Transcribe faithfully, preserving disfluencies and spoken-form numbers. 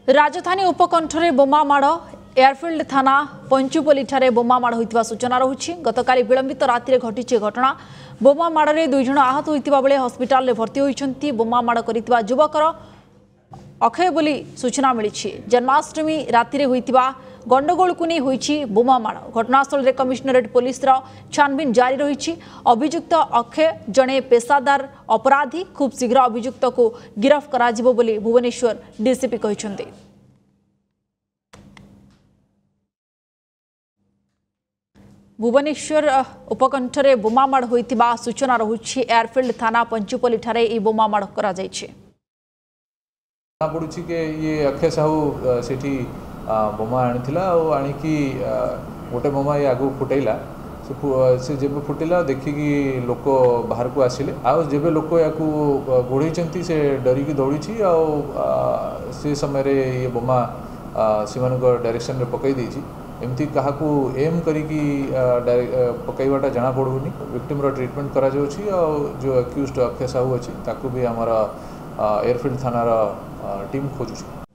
राजधानी उपकंठरे बोमा माड़ एयरफिल्ड थाना पंचुपल्ली ठारे बोमा माड़ होइतिबा सूचना रहुछि। गतकाली विलंबित राति घटी घटना बोमा माड़े दुई जण आहत होइतिबा बेले हस्पिटाल रे भर्ती होइछन्ति। बोमा माड़ करितिबा युवकर अक्षय बोली सूचना मिली। जन्माष्टमी राति होइतिबा गंडगोल को नहीं होइछि बोमा माड़। घटनास्थल रे कमिश्नरेट पुलिस रो छानबीन जारी रही। अभियुक्त अक्षय जड़े पेशादार अपराधी, खूब शीघ्र अभियुक्त को गिरफ्त करा जिवो बोली भुवनेश्वर डीसीपी कहिसंती। भुवनेश्वर उपकंठरे बोमा माड़ होइतिबा सूचना रहुछि। एयरफील्ड थाना पंचुपल्ली ठारे ई बोमा माड़ करा जायछि। पड़ुछि के ये अक्षय साहू सेठी बोमा आनीला आणिकी गोटे बोमा ये आगु फुटेला से जब फुटिला देखिकी लोक बाहर को आसिले आब लोक या गोड़ी से डरिकी दौड़ी से समय रे ये बोमा से डायरेक्शन रे पकई देछि। एमती क्या एम करिकी पकईवाटा जना पड़ूनी। विक्टिम रो ट्रीटमेंट करा जाउछि। जो अक्यूज्ड अक्षय साहू अच्छी ताकू भी आमर एयरफील्ड थानार टीम खोजुछि।